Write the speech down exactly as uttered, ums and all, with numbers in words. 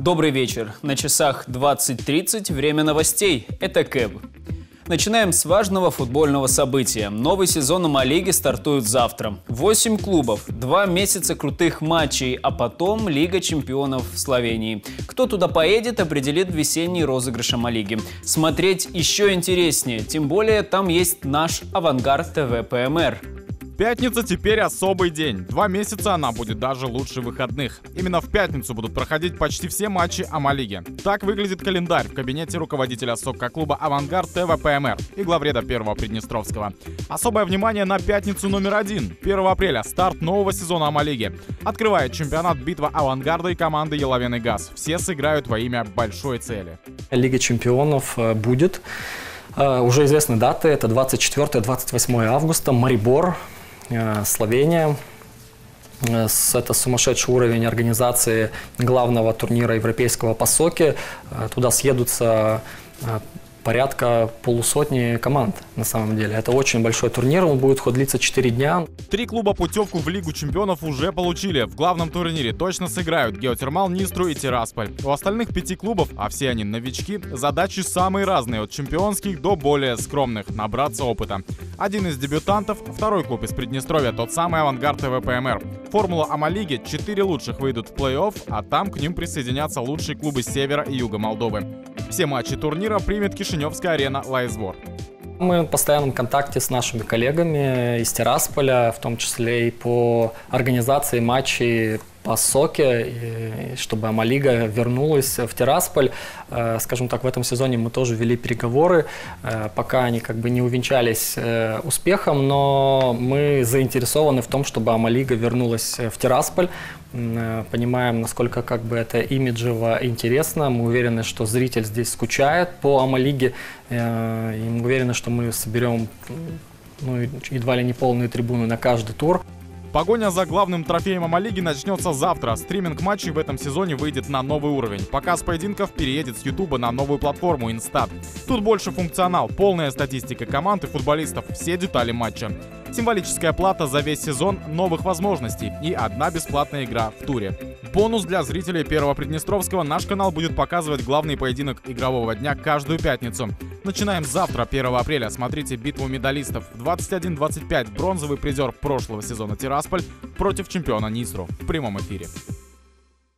Добрый вечер. На часах двадцать тридцать. Время новостей. Это КЭБ. Начинаем с важного футбольного события. Новый сезон АМА-лиги стартует завтра. Восемь клубов, два месяца крутых матчей, а потом Лига чемпионов в Словении. Кто туда поедет, определит весенний розыгрыш АМА-лиги. Смотреть еще интереснее, тем более там есть наш Авангард ТВ ПМР. Пятница теперь особый день. Два месяца она будет даже лучше выходных. Именно в пятницу будут проходить почти все матчи АМА-лиги. Так выглядит календарь в кабинете руководителя сокко-клуба «Авангард ТВ ПМР» и главреда Первого Приднестровского. Особое внимание на пятницу номер один. первого апреля старт нового сезона АМА-лиги. Открывает чемпионат битва «Авангарда» и команды «Еловен и ГАЗ». Все сыграют во имя большой цели. Лига чемпионов будет. Уже известны даты. Это двадцать четвёртое — двадцать восьмое августа. Марибор. Словения. Это сумасшедший уровень организации главного турнира европейского по сокке. Туда съедутся порядка полусотни команд на самом деле. Это очень большой турнир, он будет длиться четыре дня. Три клуба путевку в Лигу чемпионов уже получили. В главном турнире точно сыграют Геотермал, Нистру и Тирасполь. У остальных пяти клубов, а все они новички, задачи самые разные, от чемпионских до более скромных, набраться опыта. Один из дебютантов, второй клуб из Приднестровья, тот самый Авангард ТВ ПМР. Формула АМА-лиги, четыре лучших выйдут в плей-офф, а там к ним присоединятся лучшие клубы севера и юга Молдовы. Все матчи турнира примет Кишиневская арена «Лайзвор». Мы в постоянном контакте с нашими коллегами из Тирасполя, в том числе и по организации матчей по сокке, чтобы АМА-лига вернулась в Тирасполь. Скажем так, в этом сезоне мы тоже вели переговоры, пока они как бы не увенчались успехом, но мы заинтересованы в том, чтобы АМА-лига вернулась в Тирасполь. Понимаем, насколько как бы это имиджево интересно. Мы уверены, что зритель здесь скучает по АМА-лиге. И мы уверены, что мы соберем ну, едва ли не полные трибуны на каждый тур. Погоня за главным трофеем АМА-лиги начнется завтра. Стриминг матчей в этом сезоне выйдет на новый уровень. Показ поединков переедет с Ютуба на новую платформу Инстат. Тут больше функционал, полная статистика команд и футболистов, все детали матча. Символическая плата за весь сезон, новых возможностей и одна бесплатная игра в туре. Бонус для зрителей Первого Приднестровского: наш канал будет показывать главный поединок игрового дня каждую пятницу. Начинаем завтра, первого апреля. Смотрите битву медалистов. В двадцать один двадцать пять бронзовый призер прошлого сезона Тирасполь против чемпиона Нистру в прямом эфире.